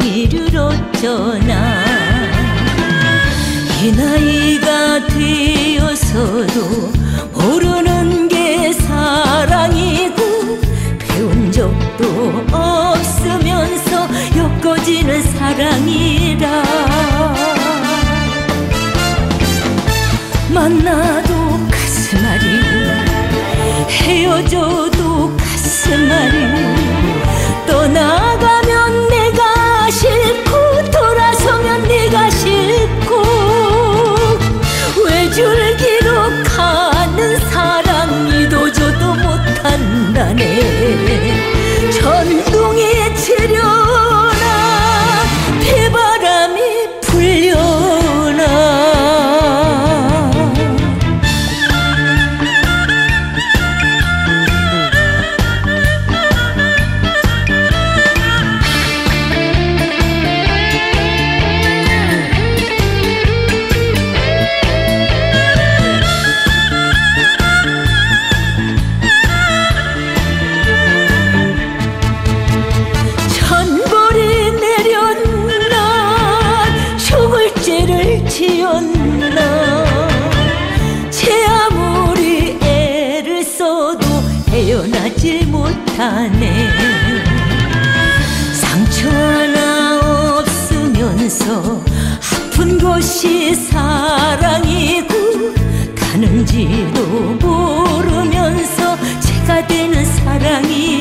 이를 어쩌나. 이 나이가 되어서도 모르는 게 사랑이고 배운 적도 없으면서 엮어지는 사랑이라. 만나도 가슴 아리고 헤어져도 가슴 아리고 떠나가면 내가 싫고 돌아서면 네가 싫고 외줄기로 가는 사랑 이도저도 못한다네. 천둥이 치려나 비바람이 불려나. 제 아무리 애를 써도 헤어나질 못하네. 상처 하나 없으면서 아픈 것이 사랑이고 가는지도 모르면서 죄가 되는 사랑이